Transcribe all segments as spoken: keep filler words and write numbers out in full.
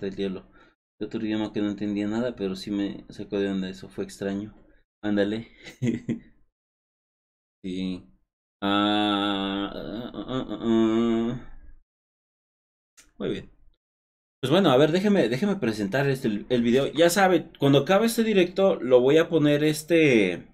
parte del diablo. De otro idioma que no entendía nada, pero sí me sacó de onda, eso fue extraño. Ándale. Sí. Ah, ah, ah, ah, ah, ah. Muy bien. Pues bueno, a ver, déjeme, déjeme presentar este, el, el video. Ya sabe, cuando acabe este directo, lo voy a poner este.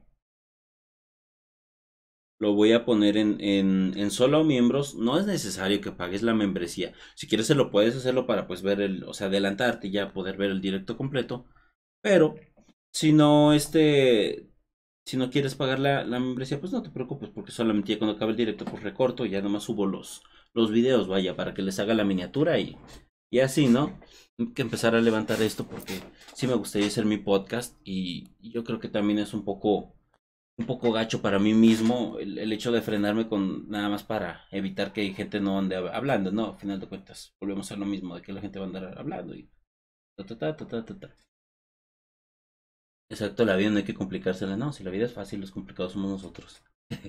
Lo voy a poner en, en, en solo miembros. No es necesario que pagues la membresía. Si quieres, se lo puedes hacerlo para pues ver el. O sea, adelantarte y ya poder ver el directo completo. Pero, si no, este. Si no quieres pagar la, la membresía, pues no te preocupes, porque solamente ya cuando acabe el directo, pues recorto y ya nomás subo los, los videos, vaya, para que les haga la miniatura y, y así, ¿no? Hay que empezar a levantar esto porque sí me gustaría hacer mi podcast y, y yo creo que también es un poco, un poco gacho para mí mismo el, el hecho de frenarme con nada más para evitar que gente no ande hab- hablando, ¿no? Al final de cuentas, volvemos a lo mismo, de que la gente va a andar hablando y ta ta ta ta ta ta. ta. Exacto, la vida no hay que complicársela, no, si la vida es fácil, los complicados somos nosotros.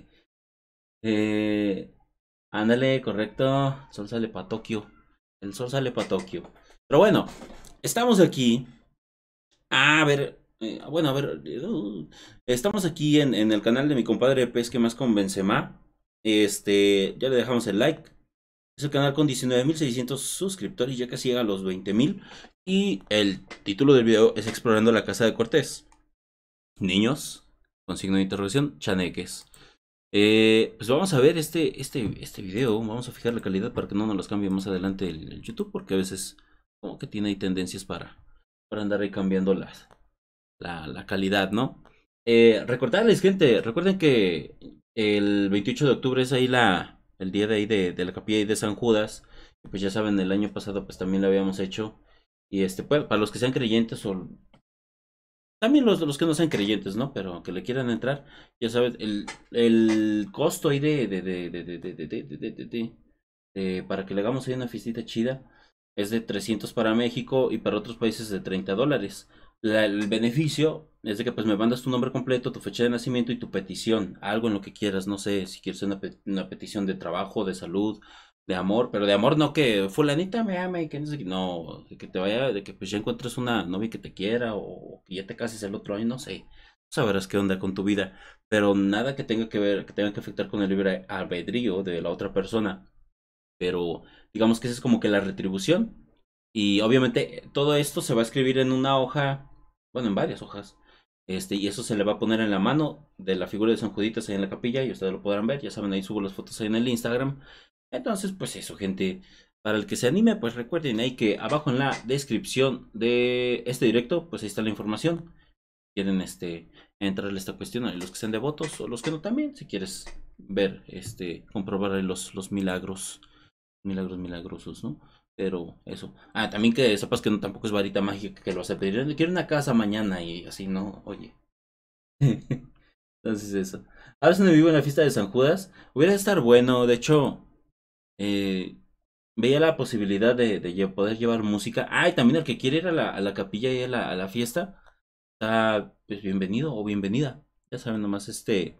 Eh, ándale, correcto. El sol sale para Tokio. El sol sale para Tokio. Pero bueno, estamos aquí. Ah, a ver. Eh, bueno, a ver. uh, estamos aquí en, en el canal de mi compadre Pesque Más con Benzema. Este, ya le dejamos el like. Es el canal con diecinueve mil seiscientos suscriptores. Ya casi llega a los veinte mil. Y el título del video es Explorando la Casa de Cortés. Niños, con signo de interrogación, chaneques. Eh, pues vamos a ver este, este, este video. Vamos a fijar la calidad para que no nos los cambie más adelante el, el YouTube, porque a veces como que tiene ahí tendencias para, para andar ahí cambiando las, la, la calidad, ¿no? Eh, recordarles, gente, recuerden que el veintiocho de octubre es ahí la, el día de ahí de, de la capilla ahí de San Judas. Y pues ya saben, el año pasado pues también lo habíamos hecho. Y este, pues, para los que sean creyentes o también los, los que no sean creyentes, ¿no? Pero que le quieran entrar, ya sabes, el, el costo ahí de, de, de, de, de, de, de, de, de, de- de- de- de- para que le hagamos ahí una fiestita chida, es de trescientos para México y para otros países de treinta dólares. La- el beneficio es de que pues me mandas tu nombre completo, tu fecha de nacimiento y tu petición, algo en lo que quieras, no sé, si quieres una, pe- una petición de trabajo, de salud, de amor, pero de amor no que fulanita me ama y que no sé qué, no, de que te vaya, de que pues ya encuentres una novia que te quiera o que ya te cases el otro año, no sé, sabrás qué onda con tu vida, pero nada que tenga que ver, que tenga que afectar con el libre albedrío de la otra persona, pero digamos que esa es como que la retribución y obviamente todo esto se va a escribir en una hoja, bueno, en varias hojas. Este, y eso se le va a poner en la mano de la figura de San Juditas ahí en la capilla y ustedes lo podrán ver, ya saben, ahí subo las fotos ahí en el Instagram. Entonces, pues eso, gente. Para el que se anime, pues recuerden ahí que abajo en la descripción de este directo, pues ahí está la información. Quieren este entrarle a esta cuestión, a los que sean devotos o los que no también, si quieres ver, este, comprobar ahí los, los milagros, milagros milagrosos, ¿no? Pero eso. Ah, también que sepas que no tampoco es varita mágica que lo vas a pedir. Quiero una casa mañana y así, ¿no? Oye. Entonces eso. A veces me vivo en la fiesta de San Judas. Hubiera de estar bueno, de hecho. Eh, veía la posibilidad de, de lle- poder llevar música. Ah, y también el que quiere ir a la, a la capilla y a la, a la fiesta, está pues bienvenido o bienvenida. Ya saben, nomás este.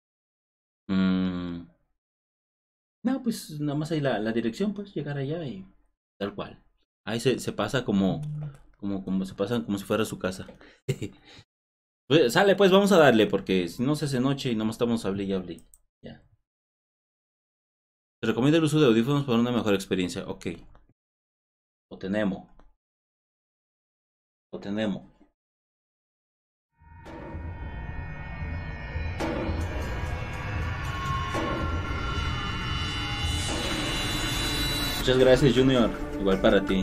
mm, no, pues nada más ahí la, la dirección, pues llegar allá y tal cual. Ahí se, se pasa como, como, como se pasan como si fuera su casa. Pues, sale, pues vamos a darle, porque si no se hace noche y nomás estamos hable y hable. Ya. Te recomiendo el uso de audífonos para una mejor experiencia. Ok, lo tenemos, lo tenemos. Muchas gracias, Junior. Igual para ti.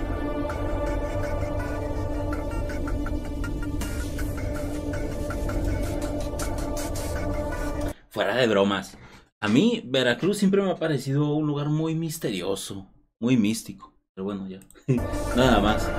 Fuera de bromas. A mí, Veracruz siempre me ha parecido un lugar muy misterioso, muy místico. Pero bueno, ya. Nada más.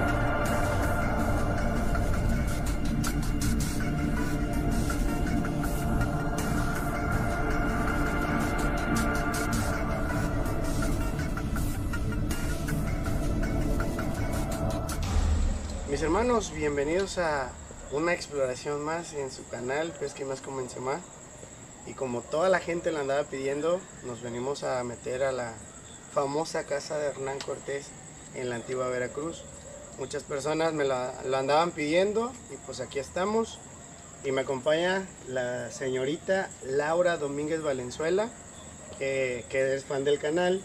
Mis hermanos, bienvenidos a una exploración más en su canal Pesque Más con Benzema. Y como toda la gente lo andaba pidiendo, nos venimos a meter a la famosa casa de Hernán Cortés. en la antigua Veracruz. Muchas personas me la, lo andaban pidiendo y pues aquí estamos. Y me acompaña la señorita Laura Domínguez Valenzuela, que, que es fan del canal.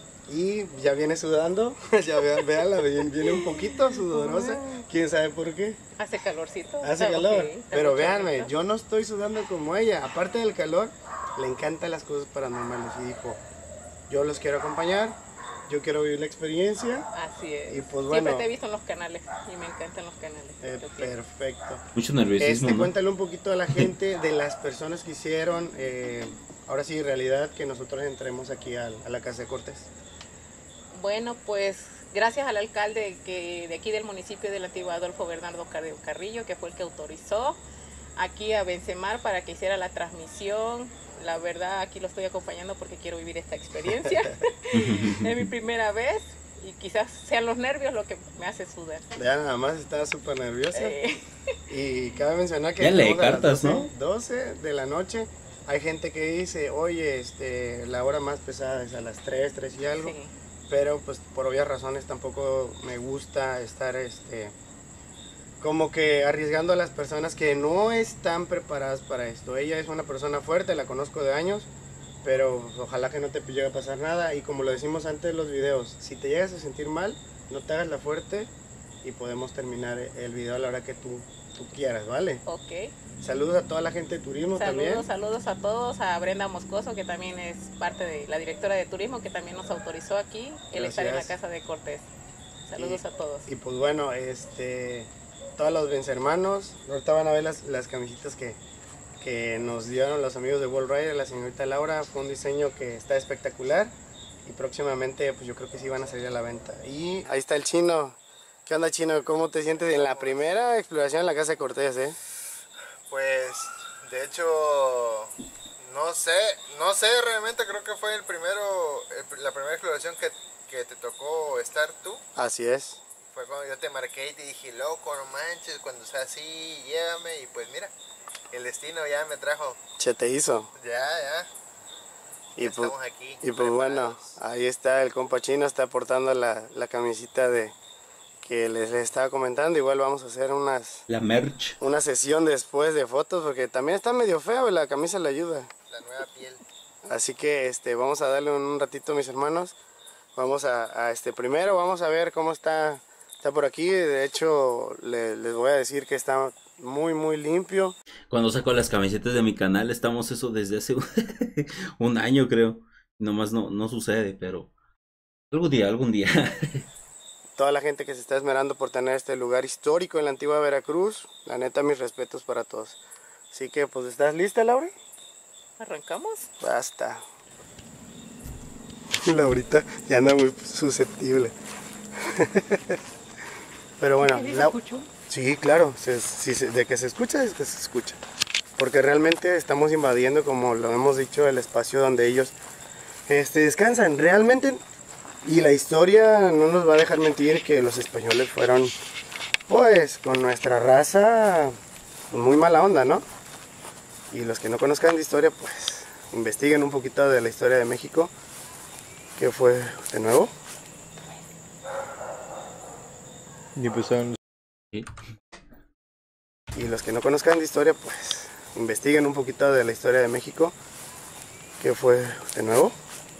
Y ya viene sudando, ya vean, véanla, viene un poquito sudorosa, quién sabe por qué. Hace calorcito. Hace calor, Okay, pero véanme, yo no estoy sudando como ella, aparte del calor, le encantan las cosas paranormales y dijo, yo los quiero acompañar, yo quiero vivir la experiencia. Así es. Y pues bueno. Siempre te he visto en los canales y me encantan los canales. Eh, perfecto. Mucho nerviosismo, Este, ¿no? Cuéntale un poquito a la gente de las personas que hicieron, eh, ahora sí, realidad, que nosotros entremos aquí a, a la Casa de Cortés. Bueno, pues gracias al alcalde que de aquí del municipio de la Antigua, Adolfo Bernardo Carrillo, que fue el que autorizó aquí a Benzemar para que hiciera la transmisión. La verdad, aquí lo estoy acompañando porque quiero vivir esta experiencia. Es mi primera vez y quizás sean los nervios lo que me hace sudar. Ya nada más estaba súper nerviosa. Eh. Y cabe mencionar que ya lee estamos a las cartas, doce, ¿no? doce de la noche. Hay gente que dice, oye, este, la hora más pesada es a las tres, tres y algo. Sí. Pero pues por obvias razones tampoco me gusta estar este como que arriesgando a las personas que no están preparadas para esto. Ella es una persona fuerte, la conozco de años, pero pues, ojalá que no te llegue a pasar nada. Y como lo decimos antes de los videos, si te llegas a sentir mal, no te hagas la fuerte y podemos terminar el video a la hora que tú, tú quieras, ¿vale? Ok. Saludos a toda la gente de turismo saludos, también. Saludos a todos, a Brenda Moscoso, que también es parte de la directora de turismo, que también nos autorizó aquí el estar en la Casa de Cortés. Saludos y, a todos. Y pues bueno, este, todos los Benzhermanos, ahorita van a ver las, las camisitas que, que nos dieron los amigos de World Rider, la señorita Laura. Fue un diseño que está espectacular y próximamente pues yo creo que sí van a salir a la venta. Y ahí está el Chino. ¿Qué onda, Chino? ¿Cómo te sientes en la primera exploración en la Casa de Cortés, eh? Pues, de hecho, no sé, no sé realmente, creo que fue el primero, el, la primera exploración que, que te tocó estar tú. Así es. Fue cuando yo te marqué y te dije, loco, no manches, cuando sea así, llévame, y pues mira, el destino ya me trajo. Se te hizo. Ya, ya. Y ya pues, estamos aquí. Y pues bueno, ahí está el compa Chino, está portando la, la camisita de... que les, les estaba comentando. Igual vamos a hacer unas la merch una sesión después de fotos porque también está medio feo y la camisa le ayuda, la nueva piel. Así que este vamos a darle un ratito, mis hermanos. Vamos a, a este primero vamos a ver cómo está está por aquí. De hecho le, les voy a decir que está muy muy limpio. Cuando saco las camisetas de mi canal estamos eso desde hace un año, creo. Nomás no, no sucede, pero algún día, algún día. Toda la gente que se está esmerando por tener este lugar histórico en la antigua Veracruz, la neta, mis respetos para todos. Así que, pues, ¿estás lista, Laura? ¿Arrancamos? Basta. Laurita ya anda muy susceptible. Pero bueno, ¿Sí se la... escuchó? Sí, claro, se, si se, de que se escucha es que se escucha. Porque realmente estamos invadiendo, como lo hemos dicho, el espacio donde ellos este, descansan. Realmente... Y la historia no nos va a dejar mentir que los españoles fueron, pues, con nuestra raza, muy mala onda, ¿no? Y los que no conozcan de historia, pues, investiguen un poquito de la historia de México. ¿Qué fue de nuevo? Y empezaron. ¿Sí? Y los que no conozcan de historia, pues, investiguen un poquito de la historia de México. ¿Qué fue de nuevo?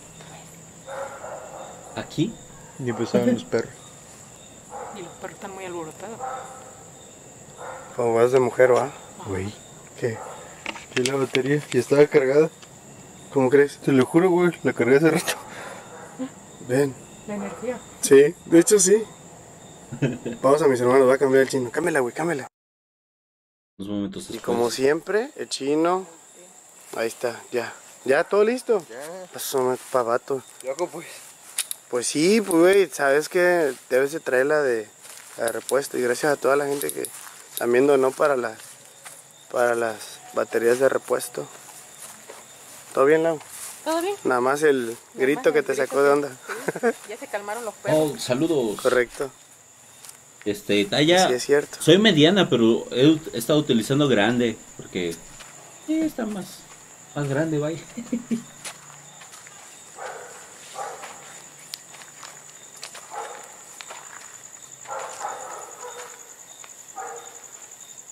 ¿Aquí? Y empezaron los perros. Y los perros están muy alborotados. Como vas de mujer, ¿va? Güey, ¿Qué? que la batería ya estaba cargada. ¿Cómo crees? Te lo juro, güey, la cargué hace rato. Ven. La energía. Sí, de hecho sí. Vamos a mis hermanos, va a cambiar el Chino. Cámbiala, güey, cámbiala. Unos momentos Y después. como siempre, el Chino. Ahí está, ya. ¿Ya todo listo? Ya, Eso no es pavato. loco, pues. Pues sí, pues güey, sabes que debes de traerla de, la de repuesto. Y gracias a toda la gente que también donó para las, para las baterías de repuesto. ¿Todo bien, Lau? ¿Todo bien? Nada más el grito que te sacó de onda. Sí, ya se calmaron los perros. Oh, saludos. Correcto. Este, talla. Sí, es cierto. Soy mediana, pero he, ut- he estado utilizando grande. Porque. Sí, está más. Más grande, vaya.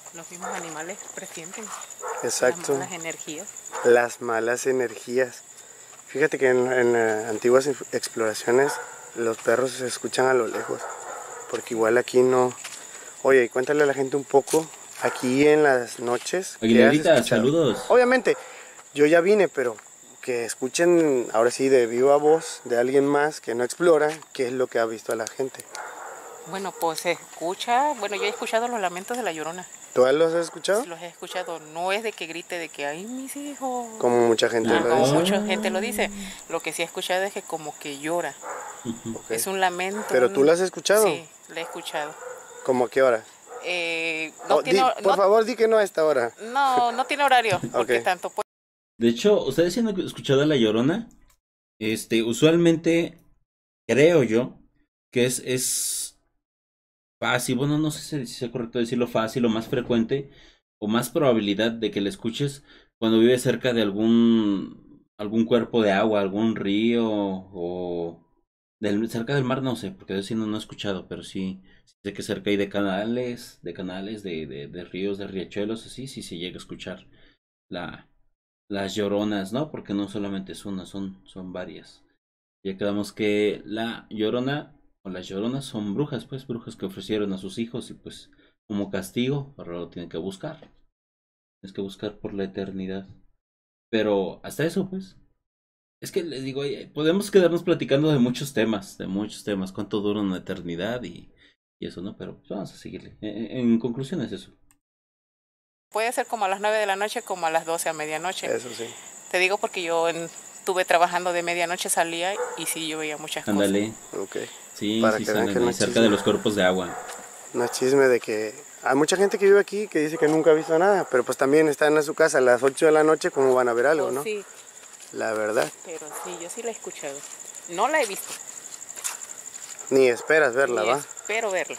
Los mismos animales presienten Exacto. las malas energías. Las malas energías. Fíjate que en, en eh, antiguas exploraciones los perros se escuchan a lo lejos, porque igual aquí no... Oye, y cuéntale a la gente un poco, aquí en las noches... ¿qué has Aguilerita, escuchado? saludos. Obviamente, yo ya vine, pero que escuchen ahora sí de viva voz de alguien más que no explora, qué es lo que ha visto a la gente. Bueno, pues se escucha, bueno, yo he escuchado los lamentos de la Llorona. ¿Tú los has escuchado? Los he escuchado, no es de que grite de que ay mis hijos. Como mucha gente Ah, lo Como dice. mucha gente lo dice. Lo que sí he escuchado es que como que llora. Ok. Es un lamento. ¿Pero un- tú lo has escuchado? Sí, lo he escuchado. ¿Cómo a qué hora? Eh, no, Oh, tiene, di- hor- por no, favor, di que no a esta hora. no, no tiene horario, porque Ok. tanto pues, De hecho, ¿ustedes sí han escuchado a La Llorona? Este, usualmente, creo yo, que es, es fácil, bueno, no sé si sea correcto decirlo fácil o más frecuente, o más probabilidad de que la escuches cuando vives cerca de algún, algún cuerpo de agua, algún río, o del, cerca del mar, no sé, porque de eso sí no, no he escuchado, pero sí, sí sé que cerca hay de canales, de canales, de, de, de ríos, de riachuelos, así, sí se llega a escuchar la, las lloronas, ¿no? Porque no solamente es una, son, son varias. Ya quedamos que la llorona o las lloronas son brujas, pues brujas que ofrecieron a sus hijos y pues como castigo, ahora lo tienen que buscar. Tienes que buscar por la eternidad. Pero hasta eso, pues. Es que les digo, eh, podemos quedarnos platicando de muchos temas, de muchos temas, cuánto dura una eternidad y, y eso, ¿no? Pero pues, vamos a seguirle. En, en conclusión es eso. puede ser como a las nueve de la noche, como a las doce a medianoche. Eso sí. Te digo porque yo en- estuve trabajando de medianoche, salía y sí yo veía muchas Ándale. Ok. Sí, Para sí, que vean salen que no ahí es cerca chisme. de los cuerpos de agua. No es chisme de que hay mucha gente que vive aquí que dice que nunca ha visto nada, pero pues también están en su casa a las ocho de la noche, ¿cómo van a ver algo, Oh, no? sí, La verdad. pero sí, yo sí la he escuchado. No la he visto, Ni esperas verla, ni ¿va? espero verla.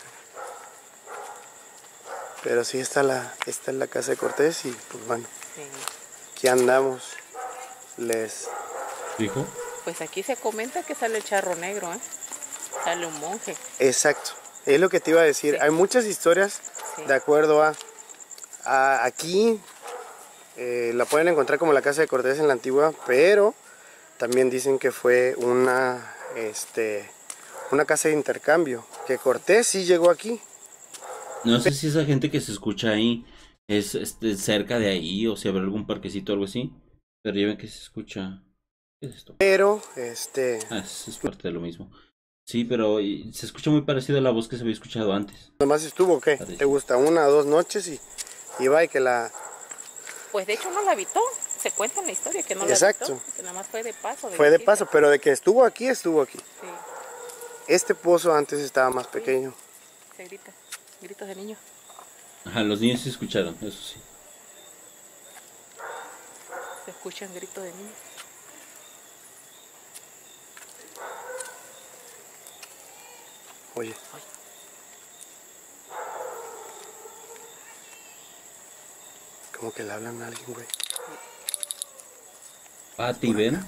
Pero sí está la, esta es la casa de Cortés y pues bueno, Sí. aquí andamos. Les... ¿Dijo? Pues aquí se comenta que sale el charro negro, ¿eh? Sale un monje. Exacto. Es lo que te iba a decir. Sí. Hay muchas historias Sí. de acuerdo a... a aquí eh, la pueden encontrar como la casa de Cortés en la antigua, pero también dicen que fue una, este, una casa de intercambio. Que Cortés sí llegó aquí. No sé si esa gente que se escucha ahí es este, cerca de ahí o si habrá algún parquecito o algo así. Pero ya ven que se escucha. ¿Qué es esto? Pero, este... Ah, es, es parte de lo mismo. Sí, pero y- se escucha muy parecido a la voz que se había escuchado antes. Nomás estuvo, ¿qué? Parece. ¿Te gusta? Una o dos noches y, y va y que la... Pues de hecho no la habitó. Se cuenta en la historia que no la Exacto. habitó. Que nada más fue de paso. Fue de visita. paso, pero de que estuvo aquí, estuvo aquí. Sí, Este pozo antes estaba más pequeño. se grita. Gritos de niños. Ajá, los niños sí escucharon, eso sí. Se escuchan gritos de niños. Oye. Como que le hablan a alguien, güey. Pati, ven.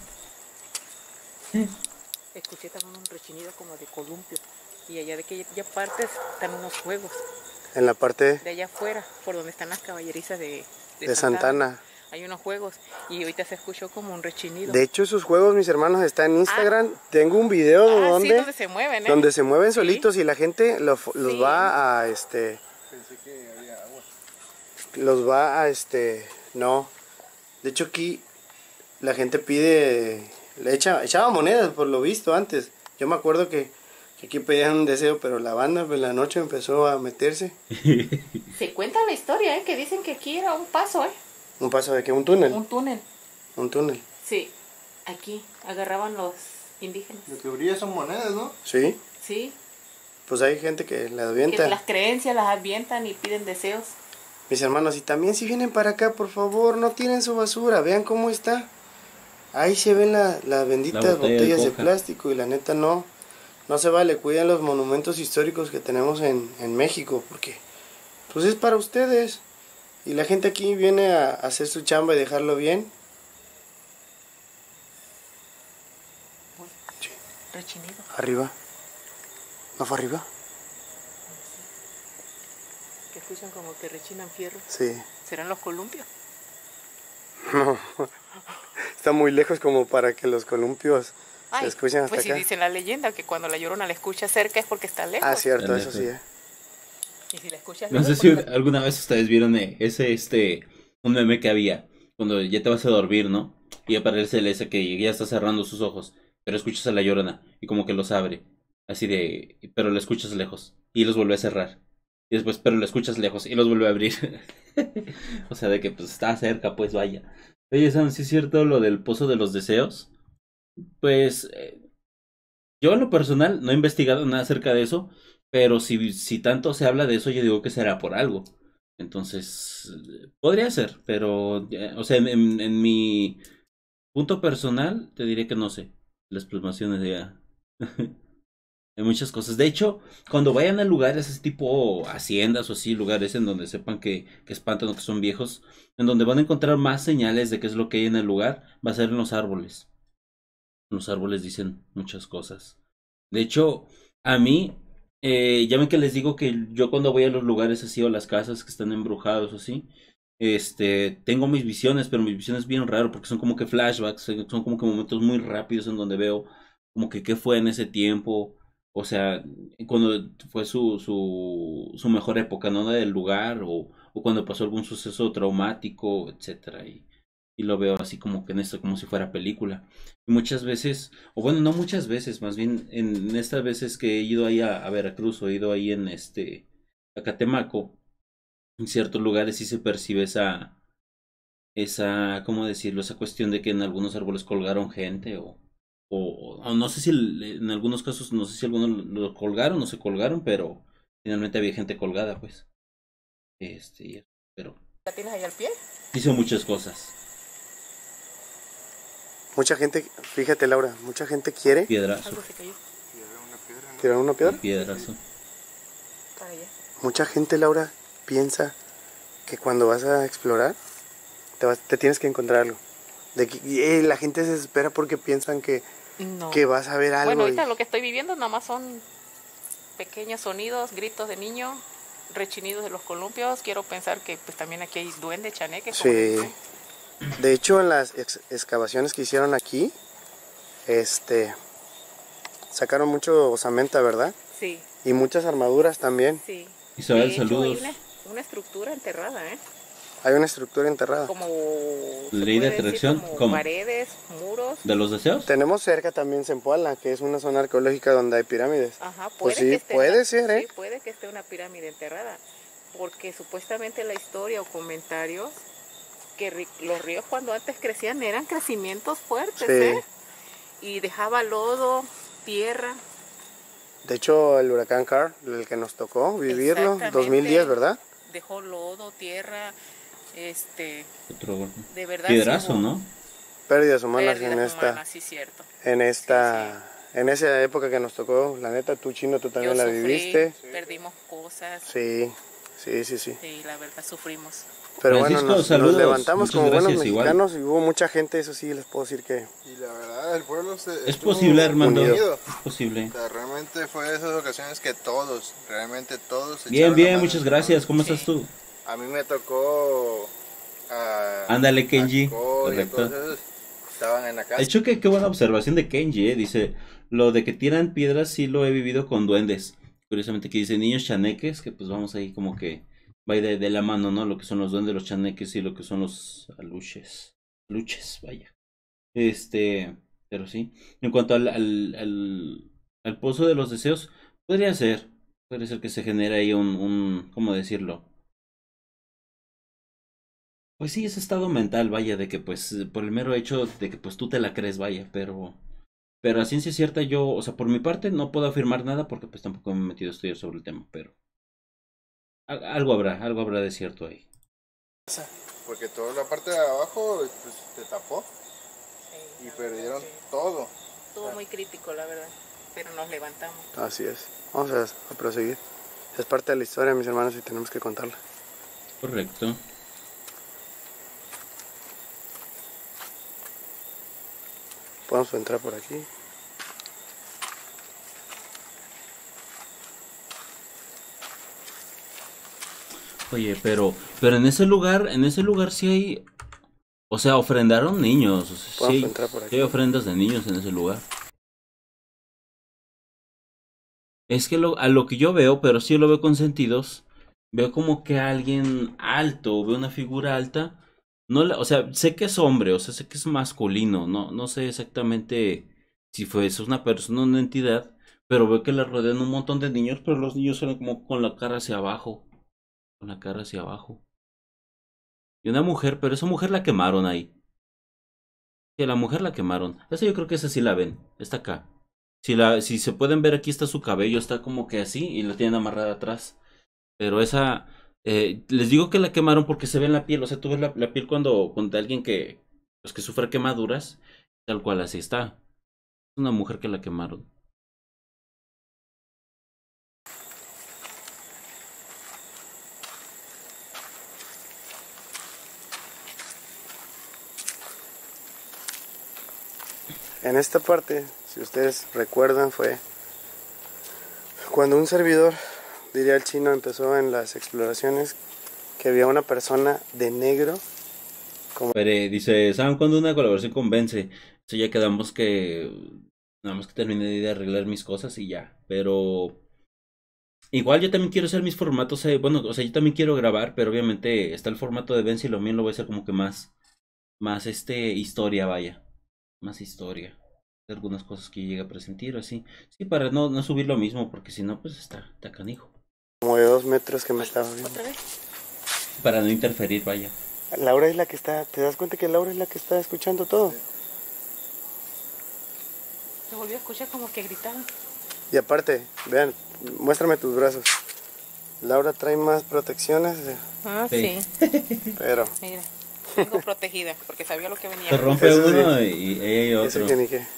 Escuché también un rechinido como de columpio. Y allá de aquella parte están unos juegos. En la parte De allá afuera, por donde están las caballerizas de, de Santana. Hay unos juegos. Y ahorita se escuchó como un rechinido. De hecho, esos juegos, mis hermanos, están en Instagram. Tengo un video ah, donde, sí, donde se mueven, ¿eh? donde se mueven Sí. solitos y la gente los, los Sí. va a, este... Los va a, este... No. De hecho, aquí la gente pide... Le echa, echaba monedas, por lo visto, antes. Yo me acuerdo que, que aquí pedían un deseo, pero la banda, pues, la noche empezó a meterse. Se cuenta la historia, ¿eh? Que dicen que aquí era un paso, ¿eh? ¿Un paso de qué? ¿Un túnel? Un túnel. Un túnel. Sí. Aquí agarraban los indígenas. Lo que brilla son monedas, ¿no? Sí. Sí. Pues hay gente que la Que avienta. las creencias las avientan y piden deseos. Mis hermanos, y también si vienen para acá, por favor, no tiren su basura, vean cómo está. Ahí se ven la- las benditas La botella de botellas de, Coca. plástico y la neta no, no se vale, cuidan los monumentos históricos que tenemos en, en México, porque pues es para ustedes. Y la gente aquí viene a, a hacer su chamba y dejarlo bien. Rechinido. Arriba. ¿No fue arriba? Que escuchan como que rechinan fierro. Sí. ¿Serán los columpios? No. Está muy lejos como para que los columpios Ay, se escuchen hasta pues acá. si dicen la leyenda que cuando la Llorona la escucha cerca es porque está lejos. Ah, cierto, Está eso sí. lejos. ¿eh? Y si la escuchas No sé lejos, si pues, alguna vez ustedes vieron eh, ese, este, un meme que había, cuando ya te vas a dormir, ¿no? Y aparece el ese que ya está cerrando sus ojos, pero escuchas a la Llorona y como que los abre, así de, pero lo escuchas lejos y los vuelve a cerrar. Y después, pero lo escuchas lejos y los vuelve a abrir. O sea, de que pues está cerca, pues vaya. Oye, Sam, ¿sí es cierto lo del pozo de los deseos? Pues eh, yo en lo personal no he investigado nada acerca de eso, pero si, si tanto se habla de eso, yo digo que será por algo. Entonces, eh, podría ser, pero, eh, o sea, en, en- en mi punto personal, te diré que no sé. Las plasmaciones de... Hay muchas cosas. De hecho, cuando vayan a lugares así tipo haciendas o así, lugares en donde sepan que, que espantan o que son viejos, en donde van a encontrar más señales de qué es lo que hay en el lugar, va a ser en los árboles. Los árboles dicen muchas cosas. De hecho, a mí, eh, ya ven que les digo que yo cuando voy a los lugares así o las casas que están embrujados o así, este, tengo mis visiones, pero mis visiones bien raro porque son como que flashbacks, eh, son como que momentos muy rápidos en donde veo como que qué fue en ese tiempo, o sea, cuando fue su, su, su mejor época, ¿no? Del lugar o, o cuando pasó algún suceso traumático, etcétera, y, y lo veo así como que en esto, como si fuera película. Y muchas veces, o bueno, no muchas veces, más bien en estas veces que he ido ahí a, a Veracruz o he ido ahí en este, a Catemaco, en ciertos lugares sí se percibe esa, esa, ¿cómo decirlo? Esa cuestión de que en algunos árboles colgaron gente o, o, o no sé si el- en algunos casos, no sé si algunos lo lo colgaron o se colgaron, pero finalmente había gente colgada, pues. Este, y eso, pero ¿la tienes ahí al pie? hizo muchas cosas. Mucha gente, fíjate Laura, mucha gente quiere Piedrazo, Algo se cayó tirar una un piedra. piedrazo. para allá. Mucha gente, Laura, piensa que cuando vas a explorar te, vas- te tienes que encontrar algo. De que, y, eh, la gente se desespera porque piensan que, No. que vas a ver algo. Bueno, y- ahorita lo que estoy viviendo nada más son pequeños sonidos, gritos de niño, rechinidos de los columpios. Quiero pensar que pues también aquí hay duendes, chaneques. como le Sí. dicen. De hecho, en las ex- excavaciones que hicieron aquí, este, sacaron mucho osamenta, ¿verdad? Sí, Y muchas armaduras también. sí. Isabel, De hecho, saludos. hay una, una estructura enterrada, ¿eh? Hay una estructura enterrada. Como se Ley de puede decir, atracción, como ¿cómo? paredes, muros. ¿De los deseos? Tenemos cerca también Zempoala, que es una zona arqueológica donde hay pirámides. Ajá, puede Pues sí, que esté puede una, ser, ¿eh? sí, puede que esté una pirámide enterrada, porque supuestamente la historia o comentarios que ri- los ríos cuando antes crecían eran crecimientos fuertes, Sí. ¿eh? Y dejaba lodo, tierra. De hecho, el huracán Carl, el que nos tocó vivirlo, Exactamente. dos mil diez, ¿verdad? Dejó lodo, tierra, este, Otro de verdad. piedrazo, sí hubo ¿no? Pérdidas humanas pérdidas en esta, humanas, sí, cierto. en esta, en esa época que nos tocó. La neta, tú chino, tú también Yo la sufrí, viviste. perdimos cosas, Sí, sí, sí, sí. y la verdad sufrimos. Pero Francisco, bueno, nos, saludos. nos levantamos Muchas como buenos gracias, igual. mexicanos y hubo mucha gente, eso sí, les puedo decir que Y la verdad, el pueblo se Es estuvo posible, Armando. unido. Es posible. O sea, realmente fue de esas ocasiones que todos, realmente todos. se Bien, echaron la bien, mano muchas entre gracias. todos. ¿Cómo Sí. estás tú? A mí me tocó. a- Ándale, Kenji. a Coy, Correcto. todos esos estaban en la casa. De hecho, que qué buena observación de Kenji, ¿eh? Dice, lo de que tiran piedras sí lo he vivido con duendes. Curiosamente que dice niños chaneques, que pues vamos ahí como que va ahí de, de la mano, ¿no? Lo que son los duendes, los chaneques y lo que son los aluches. Luches, vaya. Este, pero sí. En cuanto al, al, al, al pozo de los deseos, podría ser. Podría ser que se genere ahí un, un, ¿cómo decirlo? Pues sí, ese estado mental, vaya, de que pues por el mero hecho de que pues tú te la crees, vaya, pero pero a ciencia cierta yo, o sea, por mi parte no puedo afirmar nada porque pues tampoco me he metido a estudiar sobre el tema, pero al- algo habrá, algo habrá de cierto ahí. Porque toda la parte de abajo pues, se tapó y perdieron todo. Estuvo muy crítico, la verdad, pero nos levantamos. así es. Vamos a, a proseguir. Es parte de la historia, mis hermanos, y tenemos que contarla. Correcto. Podemos entrar por aquí. Oye, pero, pero en ese lugar, en ese lugar sí hay, o sea, ofrendaron niños, o sea, Podemos sí, entrar por sí aquí. hay ofrendas de niños en ese lugar. Es que lo, a lo que yo veo, pero sí lo veo con sentidos, veo como que alguien alto, veo una figura alta, no la- o sea, sé que es hombre, o sea, sé que es masculino, no, no sé exactamente si fue eso, es una persona, una entidad, pero veo que le rodean un montón de niños, pero los niños son como con la cara hacia abajo, con la cara hacia abajo. Y una mujer, pero esa mujer la quemaron ahí. Sí, a la mujer la quemaron. Esa yo creo que esa sí la ven. Está acá. Si la, si se pueden ver aquí está su cabello, está como que así y la tienen amarrada atrás. Pero esa, eh, les digo que la quemaron porque se ve en la piel. O sea, tú ves la, la piel cuando, cuando alguien que, pues que sufre quemaduras, tal cual así está. Es una mujer que la quemaron. En esta parte, si ustedes recuerdan, fue cuando un servidor, diría el chino, empezó en las exploraciones, que había una persona de negro. Pero eh, dice, ¿saben cuándo una colaboración convence? Eso ya quedamos que, nada más que terminé de arreglar mis cosas y ya. Pero igual yo también quiero hacer mis formatos, eh, bueno, o sea, yo también quiero grabar, pero obviamente está el formato de Benzi y lo mío lo voy a hacer como que más, más este, historia, vaya, más historia. Algunas cosas que yo llegue a presentar o así. Sí, para no, no subir lo mismo, porque si no, pues está, está canijo. Como de dos metros que me estaba viendo. ¿Otra vez? Para no interferir, vaya. Laura es la que está, ¿te das cuenta que Laura es la que está escuchando todo? Se volvió a escuchar como que gritaban. Y aparte, vean, muéstrame tus brazos. Laura trae más protecciones, eh, Ah, Sí. sí. pero Mira, tengo protegida porque sabía lo que venía. Se rompe Eso sí. uno y, y hay eso otro. que ni qué.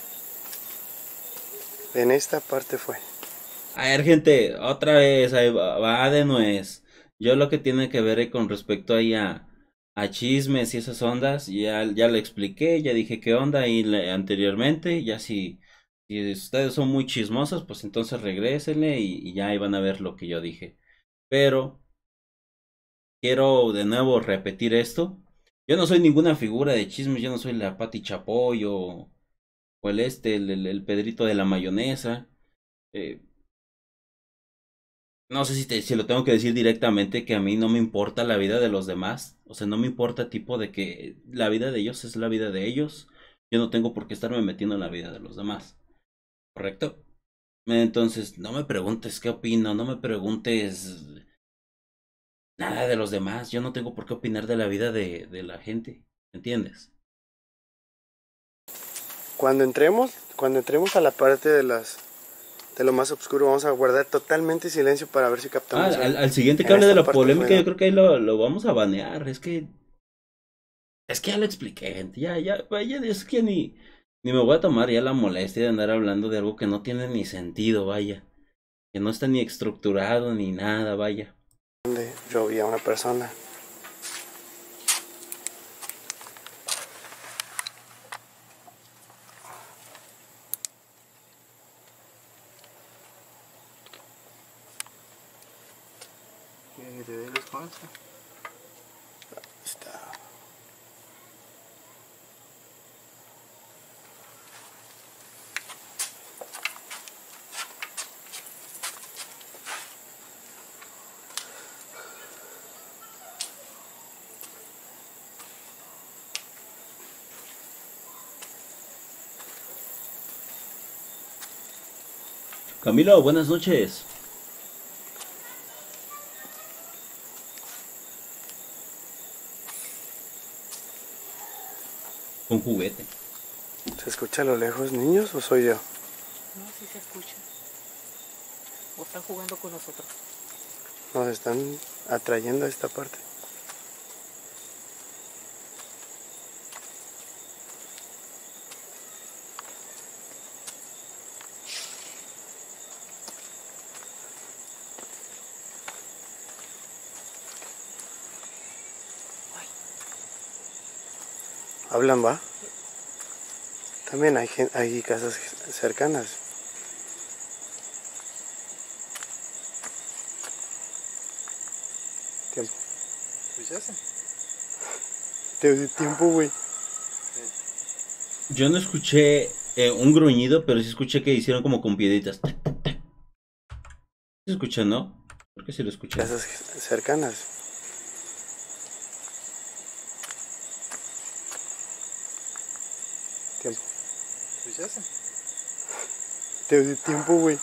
En esta parte fue. A ver, gente, otra vez, ahí va, va de nuez. Yo lo que tiene que ver con respecto ahí a, a chismes y esas ondas, ya, ya le expliqué, ya dije qué onda ahí le- anteriormente, ya si, si ustedes son muy chismosos, pues entonces regrésenle y, y ya ahí van a ver lo que yo dije. Pero quiero de nuevo repetir esto. Yo no soy ninguna figura de chismes, yo no soy la Pati Chapoy o, o el este, el, el, el Pedrito de la mayonesa. Eh, No sé si, te, si lo tengo que decir directamente, que a mí no me importa la vida de los demás. O sea, no me importa tipo de que la vida de ellos es la vida de ellos. Yo no tengo por qué estarme metiendo en la vida de los demás. ¿Correcto? Entonces, no me preguntes qué opino, no me preguntes nada de los demás. Yo no tengo por qué opinar de la vida de, de la gente. ¿Entiendes? Cuando entremos, cuando entremos a la parte de las de lo más oscuro, vamos a guardar totalmente silencio para ver si Ah, captamos. al, el- al siguiente en que hable de esta la parte polémica, fue- yo creo que ahí lo, lo vamos a banear. Es que Es que ya lo expliqué, gente. Ya, ya, vaya, es que ni, ni me voy a tomar ya la molestia de andar hablando de algo que no tiene ni sentido, vaya. Que no está ni estructurado ni nada, vaya. donde yo vi a una persona. Que te dé la espalda. Está. Camilo, buenas noches. Un juguete. ¿Se escucha a lo lejos, niños, o soy yo? No, sí se escucha. O están jugando con nosotros. Nos están atrayendo a esta parte. Hablan, va. También hay, gen- hay casas cercanas. Tiempo. ¿Escuchaste? Te di tiempo, güey. Yo no escuché eh, un gruñido, pero sí escuché que hicieron como con piedritas. ¿Se escucha, no? ¿Por qué se lo escuché? Casas cercanas. Tiempo. ¿Escuchaste? Te di tiempo, güey.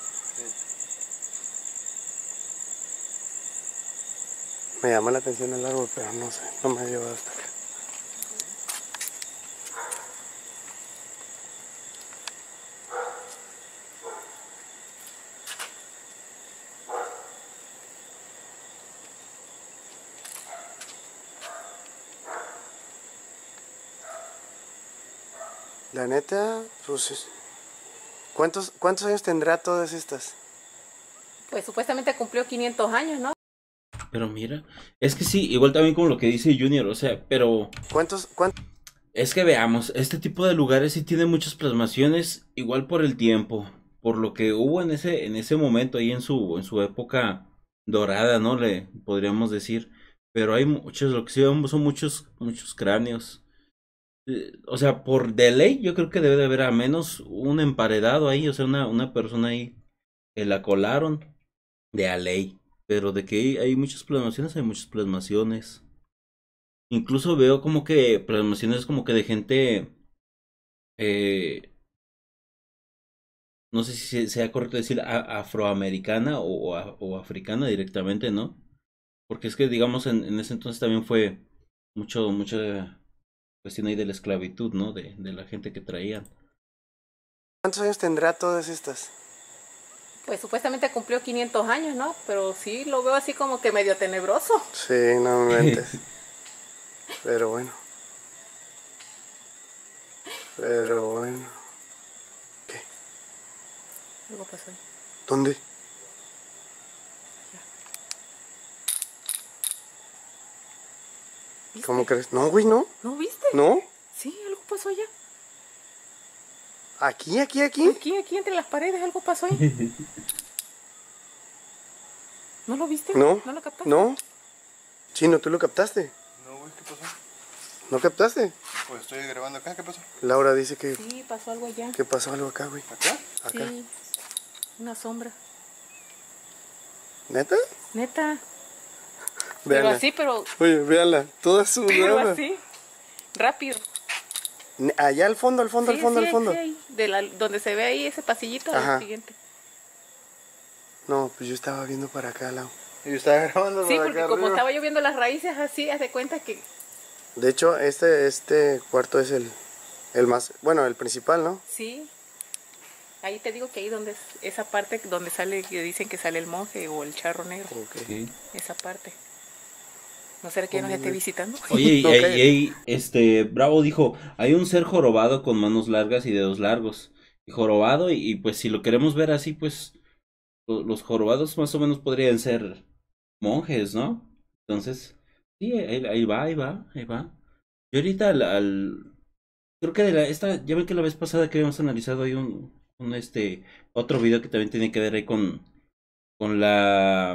Me llama la atención el árbol, pero no sé, no me ha llevado hasta acá. La neta, pues, es- ¿cuántos, cuántos años tendrá todas estas? Pues supuestamente cumplió quinientos años, ¿no? Pero mira, es que sí, igual también como lo que dice Junior, o sea, pero ¿Cuántos, cuántos? es que veamos, este tipo de lugares sí tiene muchas plasmaciones, igual por el tiempo, por lo que hubo en ese, en ese momento ahí en su, en su época dorada, ¿no? Le podríamos decir. Pero hay muchos, lo que sí vemos son muchos, muchos cráneos. Eh, O sea, por de ley, yo creo que debe de haber a menos un emparedado ahí, o sea, una, una persona ahí que la colaron de a ley. Pero de que hay, hay muchas plasmaciones, hay muchas plasmaciones. Incluso veo como que plasmaciones como que de gente, eh, no sé si sea correcto decir a- afroamericana o, o, a- o africana directamente, ¿no? Porque es que, digamos, en, en ese entonces también fue mucho, mucha cuestión ahí de la esclavitud, ¿no? De, de la gente que traían. ¿Cuántos años tendrá todas estas? Pues supuestamente cumplió quinientos años, ¿no? Pero sí lo veo así como que medio tenebroso. Sí, no me mentes. Pero bueno. Pero bueno. ¿Qué? Algo pasó ahí. ¿Dónde? ¿Viste? ¿Cómo crees? No, güey, no. ¿No viste? ¿No? Sí, algo pasó allá. ¿Aquí, aquí, aquí? Aquí, aquí entre las paredes algo pasó ahí. ¿No lo viste? No. ¿No lo captaste? No. Chino, ¿tú lo captaste? No, güey, ¿qué pasó? ¿No captaste? Pues estoy grabando acá, ¿qué pasó? Laura dice que, Sí, pasó algo allá. que pasó algo acá, güey. ¿Acá? Acá. Sí, una sombra. ¿Neta? Neta. Pero Véanla. así, pero, Oye, véanla. Toda su pero rama. así. Rápido. Ne- Allá al fondo, al fondo, Sí, al fondo, sí, al fondo. sí, ahí, de la, donde se ve ahí ese pasillito, Ajá. al siguiente. No, pues yo estaba viendo para acá, Lau. Y yo estaba grabando Sí, por porque acá como arriba. estaba yo viendo las raíces así, haz de cuenta que De hecho, este, este cuarto es el, el más, bueno, el principal, ¿no? sí. Ahí te digo que ahí donde es esa parte donde sale, que dicen que sale el monje o el charro negro. Ok. Sí. Esa parte. ¿No será que nos esté visitando? Oye, y, Ok. y- y- este, Bravo dijo, hay un ser jorobado con manos largas y dedos largos. Y jorobado, y, y pues si lo queremos ver así, pues lo- los jorobados más o menos podrían ser monjes, ¿no? Entonces, sí, ahí, ahí va, ahí va, ahí va. Yo ahorita al, al- creo que de la, esta, ya ven que la vez pasada que habíamos analizado hay un, un este, otro video que también tiene que ver ahí con, con la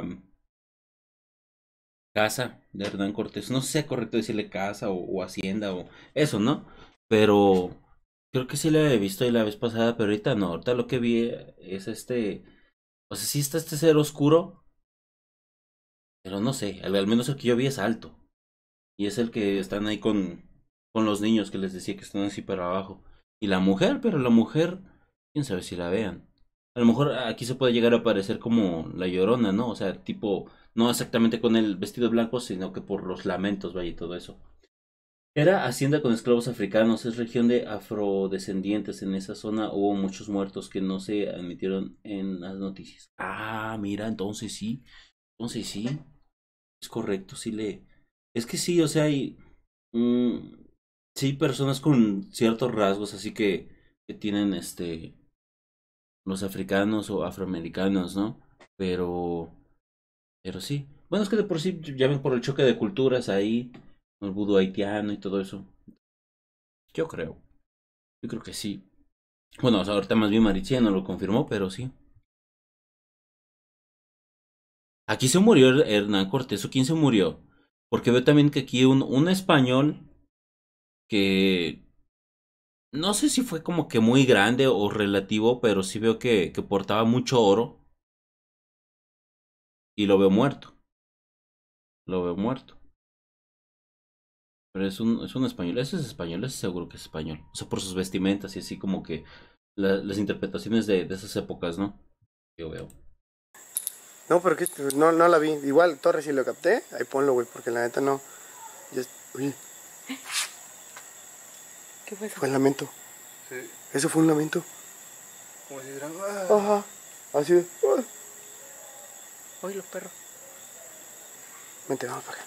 casa de Hernán Cortés. No sé si sea correcto decirle casa o, o hacienda o eso, ¿no? Pero creo que sí la he visto ahí la vez pasada, pero ahorita no. Ahorita lo que vi es este, o sea, sí está este ser oscuro, pero no sé, al, al menos el que yo vi es alto. Y es el que están ahí con, con los niños que les decía que están así para abajo. Y la mujer, pero la mujer, quién sabe si la vean. A lo mejor aquí se puede llegar a parecer como la Llorona, ¿no? O sea, tipo, no exactamente con el vestido blanco, sino que por los lamentos, vaya, y todo eso. Era hacienda con esclavos africanos, es región de afrodescendientes. En esa zona hubo muchos muertos que no se admitieron en las noticias. Ah, mira, entonces sí, entonces sí, es correcto, sí le... Es que sí, o sea, hay... mm, sí, personas con ciertos rasgos, así que, que tienen este... los africanos o afroamericanos, ¿no? Pero... Pero sí. Bueno, es que de por sí ya ven por el choque de culturas ahí, el vudú haitiano y todo eso. Yo creo. Yo creo que sí. Bueno, o sea, ahorita más bien Marichia no lo confirmó, pero sí. Aquí se murió Her- Hernán Cortés. ¿O quién se murió? Porque veo también que aquí un, un español que no sé si fue como que muy grande o relativo, pero sí veo que, que portaba mucho oro y lo veo muerto. Lo veo muerto. Pero es un, es un español. Ese es español, ese seguro que es español. O sea, por sus vestimentas y así como que la- las interpretaciones de, de esas épocas, ¿no? Yo veo. No, pero que no, no la vi. Igual, Torres, si lo capté, ahí ponlo, güey, porque la neta no. Ya es- Oye, ¿Qué fue eso? fue el lamento. Sí, Eso fue un lamento. como si dirán, ah, Ajá. Así de. "Ah". Hoy los perros. Vente, vamos para acá.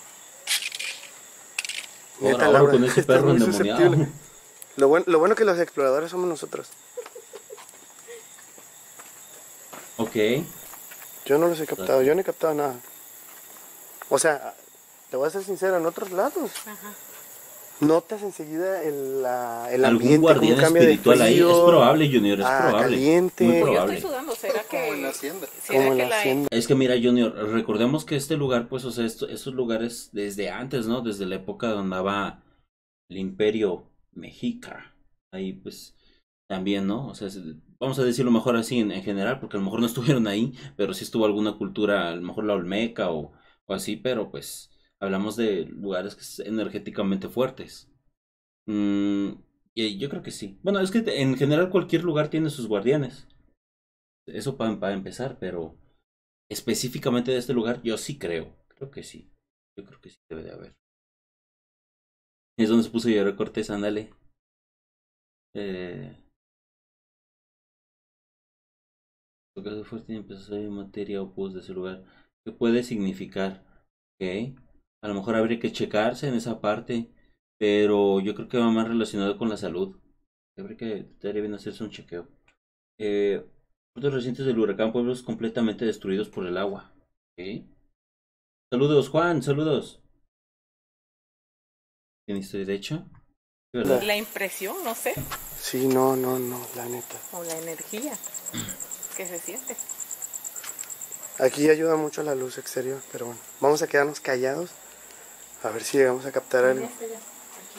Ahora, Neta, ahora Laura, con ese estás perro muy endemoniado. susceptible. Lo bueno, lo bueno que los exploradores somos nosotros. Ok. Yo no los he captado, yo no he captado nada. O sea, te voy a ser sincero, en otros lados Ajá. notas enseguida el, la- el Algún ambiente, cómo guardián cambia de espiritual ahí. Es frío probable, Junior, es a probable. caliente. Muy Pues yo probable. estoy sudando, ¿será que...? como en la hacienda. ¿Será como que la la... hacienda. Es que mira, Junior, recordemos que este lugar, pues, o sea, esto- estos lugares desde antes, ¿no? Desde la época donde andaba el Imperio Mexica. Ahí, pues, también, ¿no? O sea, es- vamos a decirlo mejor así en, en general, porque a lo mejor no estuvieron ahí, pero sí estuvo alguna cultura, a lo mejor la Olmeca o, o así, pero pues hablamos de lugares que es energéticamente fuertes. Mm, y yo creo que sí. Bueno, es que en general cualquier lugar tiene sus guardianes. Eso para, para empezar, pero específicamente de este lugar, yo sí creo. Creo que sí. Yo creo que sí debe de haber. Es donde se puso a llorar Cortés, ándale. Eh, Lo que hace fuerte y empezó a salir materia opus de ese lugar. ¿Qué puede significar? Ok. A lo mejor habría que checarse en esa parte. Pero yo creo que va más relacionado con la salud. Habría que estaría bien hacerse un chequeo. Eh, Fotos recientes del huracán, pueblos completamente destruidos por el agua. Ok. Saludos, Juan, saludos. ¿Tienes derecho? ¿De verdad? La impresión, no sé, Sí, no, no, no, la neta. o la energía que se siente. Aquí ayuda mucho la luz exterior, pero bueno, vamos a quedarnos callados a ver si llegamos a captar algo. Este ya,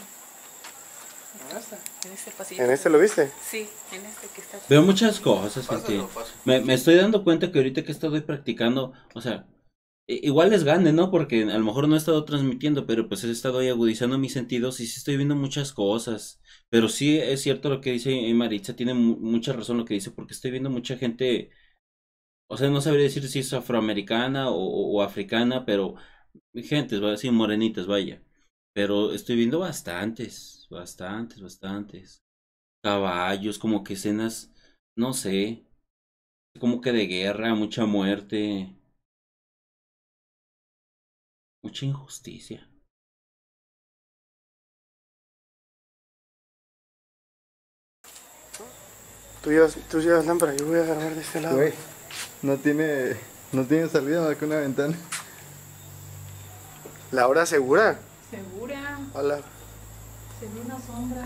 aquí. En este pasillo. ¿En este lo viste? Sí, en este que está aquí. Veo muchas cosas, Pásalo, gente. pásalo. Me, me estoy dando cuenta que ahorita que estoy practicando, o sea, i- igual les gane, ¿no? Porque a lo mejor no he estado transmitiendo, pero pues he estado ahí agudizando mis sentidos y sí estoy viendo muchas cosas. Pero sí es cierto lo que dice Maritza, tiene mu- mucha razón lo que dice, porque estoy viendo mucha gente, o sea, no sabría decir si es afroamericana o, o- o africana, pero gentes, va así morenitas, vaya. Pero estoy viendo bastantes, bastantes, bastantes. Caballos, como que escenas, no sé, como que de guerra, mucha muerte, mucha injusticia. Tú llevas, tú llevas lámpara, yo voy a agarrar de este lado. Güey, no tiene, no tiene salida más que una ventana. ¿La hora segura? Segura, Hola. se ve una sombra.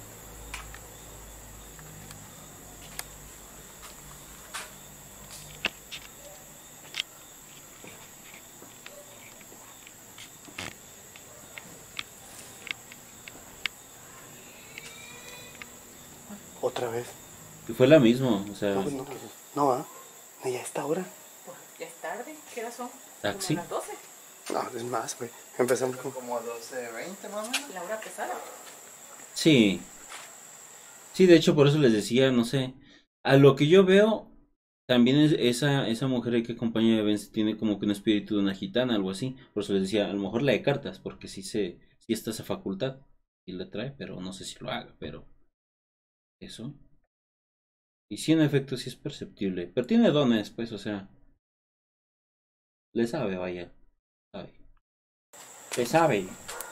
Otra vez. Y fue la misma, o sea, No, pues no, no va. No, ya está hora. Pues ya es tarde, ¿qué hora son? Taxi. Como las doce, No, es más, güey. Empezamos con... Como doce, veinte más o menos. la hora pesada. sí. Sí, de hecho, por eso les decía, no sé. A lo que yo veo, también es esa, esa mujer que acompaña a Vence tiene como que un espíritu de una gitana, algo así. Por eso les decía, a lo mejor la de cartas, porque sí se, sí está esa facultad. Y la trae, pero no sé si lo haga, pero eso. Y sí, en efecto, sí es perceptible. Pero tiene dones, pues, o sea. Le sabe, vaya. Sabe. Le sabe.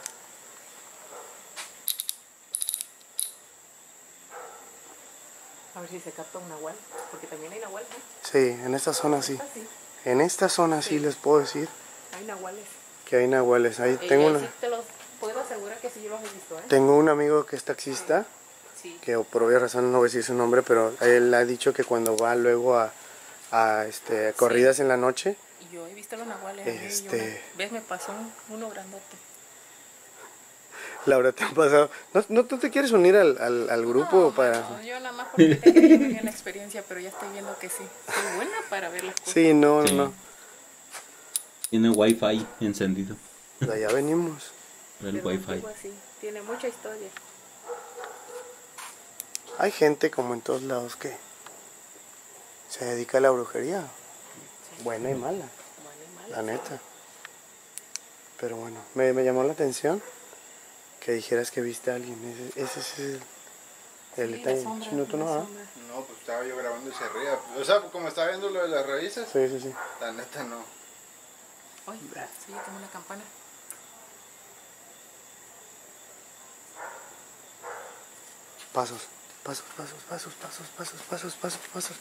A ver si se capta un nahual, porque también hay nahuales, ¿no? Sí, en esta zona sí. Ah, sí, En esta zona sí, Sí. les puedo decir hay nahuales. que hay nahuales. Ahí Y tengo, ahí una, sí te los puedo asegurar que sí yo los he visto, ¿eh? tengo un amigo que es taxista, Sí. que por obvia razón no voy a decir su nombre, pero él ha dicho que cuando va luego a, a este, corridas en la noche, Y Yo he visto los nahuales. a mí, yo Este- una vez me pasó un- uno grandote. Laura, ¿te ha pasado? ¿No, no tú te quieres unir al, al, al grupo No, para...? mano, yo nada más porque tengo que vivir la experiencia, pero ya estoy viendo que sí. Soy buena para ver las cosas. Sí, no, no, Sí. no. Tiene wifi encendido. De allá venimos. El Pero wifi. antiguo así, tiene mucha historia. Hay gente como en todos lados que se dedica a la brujería. Buena y mala, Bueno y malo. la neta. Pero bueno, me, me llamó la atención que dijeras que viste a alguien. Ese, ese es el, el Sí, la detalle. sombra, Chino, ¿tú no? la ah? sombra. No, pues estaba yo grabando y se ría. O sea, como estaba viendo lo de las raíces, Sí, sí, sí. la neta no. Ay, sí, como una campana. Pasos, pasos, pasos, pasos, pasos, pasos, pasos, pasos, pasos.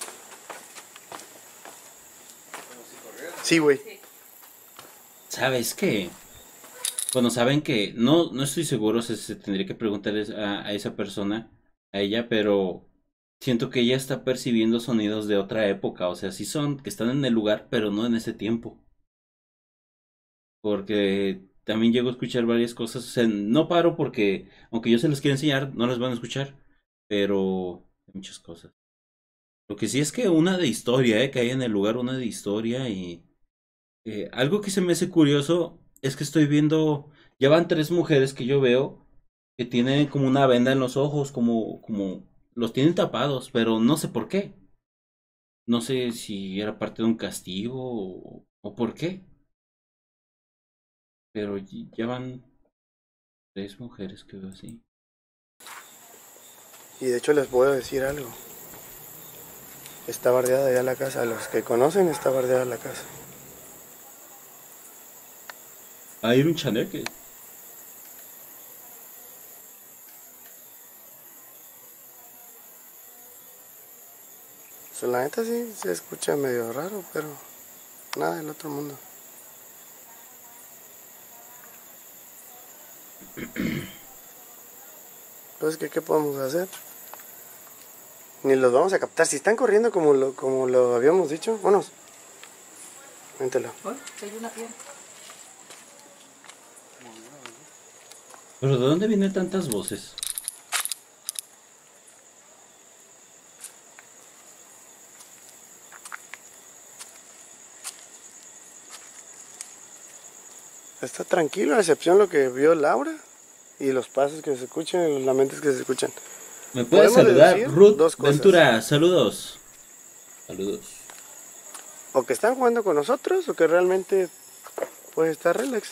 Sí, güey. ¿Sabes qué? Bueno, saben que no, no estoy seguro si se tendría que preguntar a, a esa persona, a ella, pero siento que ella está percibiendo sonidos de otra época, o sea, sí son que están en el lugar, pero no en ese tiempo. Porque también llego a escuchar varias cosas, o sea, no paro porque, aunque yo se las quiero enseñar, no las van a escuchar, pero hay muchas cosas. Lo que sí es que una de historia, eh, que hay en el lugar, una de historia y eh, algo que se me hace curioso es que estoy viendo, ya van tres mujeres que yo veo que tienen como una venda en los ojos, como, como los tienen tapados, pero no sé por qué. No sé si era parte de un castigo o, o por qué, pero y- ya van tres mujeres que veo así. Y de hecho les puedo decir algo. Está bardeada ya la casa. Los que conocen, está bardeada la casa. Ah, era un chaneque. Pues, la neta sí se escucha medio raro, pero nada del otro mundo. Pues, ¿qué, qué podemos hacer? Ni los vamos a captar. Si están corriendo como lo, como lo habíamos dicho, vámonos. Véntelo. Ay, se oyó una piedra. Pero ¿de dónde vienen tantas voces? Está tranquilo, a excepción lo que vio Laura y los pasos que se escuchan y los lamentos que se escuchan. ¿Me puedes Podemos saludar? deducir Ruth dos cosas. Ventura, saludos. Saludos. O que están jugando con nosotros o que realmente puede estar relax.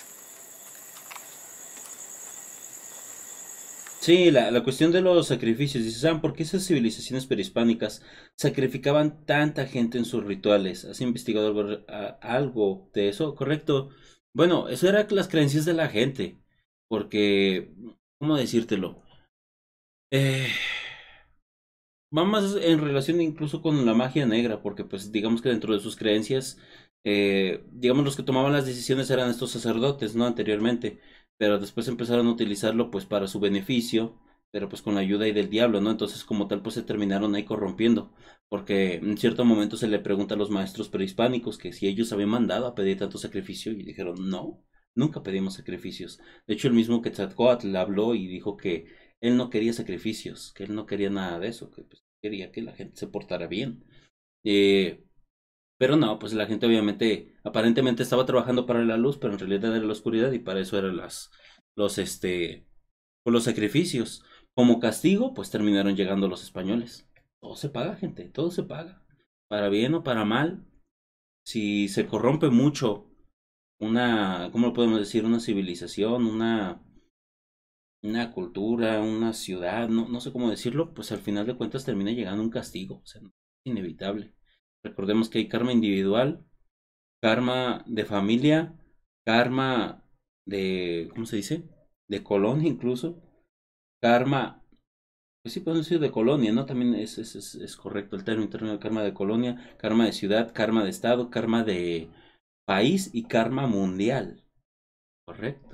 Sí, la, la cuestión de los sacrificios. Dices, ¿saben por qué esas civilizaciones prehispánicas sacrificaban tanta gente en sus rituales? ¿Has investigado algo, a- algo de eso? Correcto. Bueno, eso eran las creencias de la gente. Porque, ¿cómo decírtelo? Eh, va más en relación incluso con la magia negra, porque pues digamos que dentro de sus creencias, eh, digamos los que tomaban las decisiones eran estos sacerdotes, ¿no? Anteriormente, pero después empezaron a utilizarlo pues para su beneficio, pero pues con la ayuda y del diablo, ¿no? Entonces como tal pues se terminaron ahí corrompiendo, porque en cierto momento se le pregunta a los maestros prehispánicos que si ellos habían mandado a pedir tanto sacrificio y dijeron no. Nunca pedimos sacrificios. De hecho, el mismo Quetzalcóatl habló y dijo que él no quería sacrificios, que él no quería nada de eso, que pues, quería que la gente se portara bien. Eh, pero no, pues la gente obviamente, aparentemente estaba trabajando para la luz, pero en realidad era la oscuridad y para eso eran las, los, este, pues, los sacrificios. Como castigo, pues terminaron llegando los españoles. Todo se paga, gente, todo se paga. Para bien o para mal, si se corrompe mucho una, ¿cómo lo podemos decir? Una civilización, una una cultura, una ciudad, no, no sé cómo decirlo, pues al final de cuentas termina llegando un castigo, o sea, es inevitable. Recordemos que hay karma individual, karma de familia, karma de, ¿cómo se dice? De colonia incluso, karma, pues sí podemos decir de colonia, ¿no? También es, es, es, es correcto el término, el término de karma de colonia, karma de ciudad, karma de estado, karma de país y karma mundial, correcto.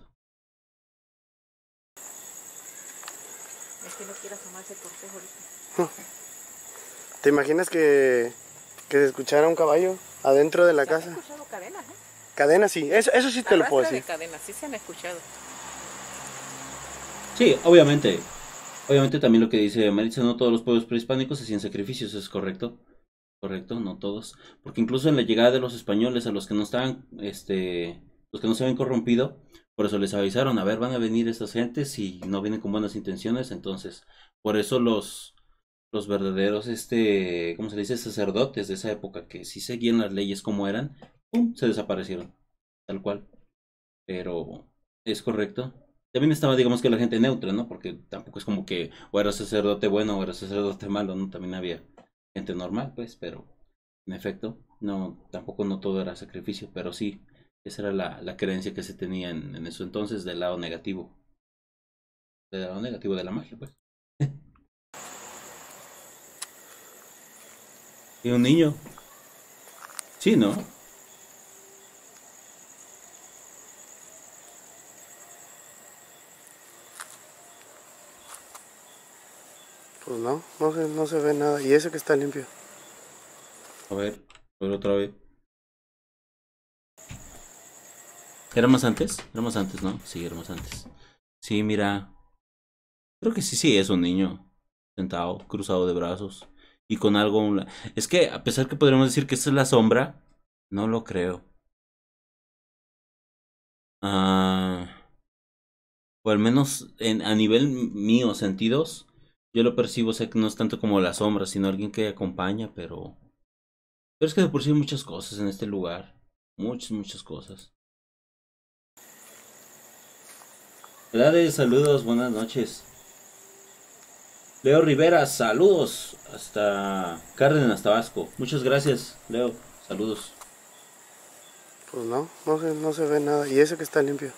Es que no quiero asomarse por espejo ahorita. ¿Te imaginas que, que se escuchara un caballo adentro de la ¿Se han casa. escuchado cadenas, eh? Cadenas, sí, eso, eso sí te lo puedo Arrastre de decir. cadenas, sí se han escuchado. Sí, obviamente. Obviamente también lo que dice Maritza, no todos los pueblos prehispánicos hacían sacrificios, es correcto. Correcto, no todos. Porque incluso en la llegada de los españoles, a los que no estaban, este, los que no se habían corrompido, por eso les avisaron, a ver, van a venir estas gentes y no vienen con buenas intenciones, entonces, por eso los, los verdaderos, este, ¿cómo se le dice? Sacerdotes de esa época, que sí seguían las leyes como eran, ¡pum! Se desaparecieron, tal cual. Pero es correcto. También estaba, digamos que la gente neutra, ¿no? Porque tampoco es como que o era sacerdote bueno o era sacerdote malo, ¿no? También había gente normal, pues, pero en efecto, no, tampoco no todo era sacrificio, pero sí, esa era la, la creencia que se tenía en, en eso entonces del lado negativo, del lado negativo de la magia, pues. Y un niño, sí, ¿no? Pues no, no se, no se ve nada. Y eso que está limpio. A ver, a ver otra vez. ¿Era más antes? Era más antes, ¿no? Sí, era más antes. Sí, mira. Creo que sí, sí, es un niño. Sentado, cruzado de brazos. Y con algo... un la- Es que, a pesar que podríamos decir que esta es la sombra, no lo creo. Ah, o al menos en, a nivel mío, sentidos, yo lo percibo, sé que no es tanto como la sombra, sino alguien que acompaña, pero... Pero es que de por sí hay muchas cosas en este lugar. Muchas, muchas cosas. Gladys, saludos, buenas noches. Leo Rivera, saludos hasta Cárdenas, Tabasco. Muchas gracias, Leo. Saludos. Pues no, no se, no se ve nada. Y eso que está limpio.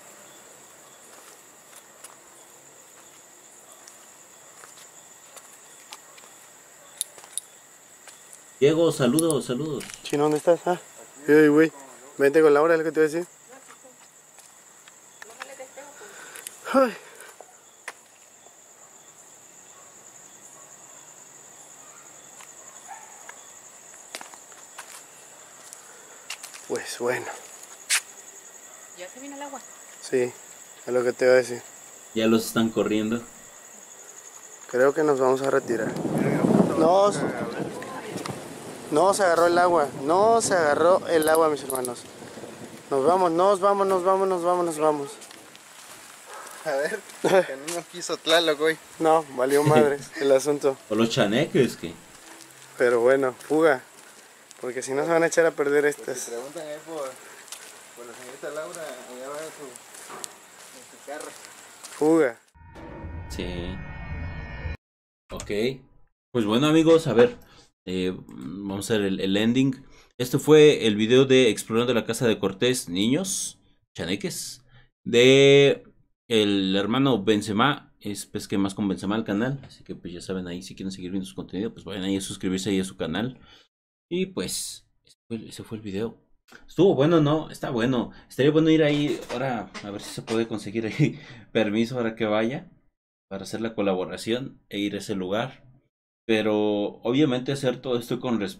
Diego, saludos, saludos. Chino, ¿dónde estás? Ah, hey, güey. Vente con Laura, es lo que te voy a decir. Ay. Pues bueno, ¿Ya se vino el agua? sí, es lo que te voy a decir. Ya los están corriendo. Creo que nos vamos a retirar. No, no se agarró el agua, no se agarró el agua, mis hermanos. Nos vamos, nos vamos, nos vamos, nos vamos, nos vamos. A ver, que no nos quiso Tlaloc hoy. No, valió madres el asunto. O los chaneques, que. Pero bueno, fuga. Porque si no se van a echar a perder Si estas. preguntan ahí por, por la señorita Laura, allá va en su, en su carro. Fuga. Sí. Ok. Pues bueno, amigos, a ver. eh, vamos a ver el, el ending. Este fue el video de Explorando la Casa de Cortés, niños, chaneques, de el hermano Benzema. Es pues que más con Benzema al canal. Así que pues ya saben ahí, si quieren seguir viendo su contenido, pues vayan ahí a suscribirse ahí a su canal. Y pues, ese fue, ese fue el video. Estuvo bueno, ¿no? Está bueno. Estaría bueno ir ahí ahora a ver si se puede conseguir ahí permiso para que vaya, para hacer la colaboración e ir a ese lugar. Pero obviamente hacer todo esto con respeto.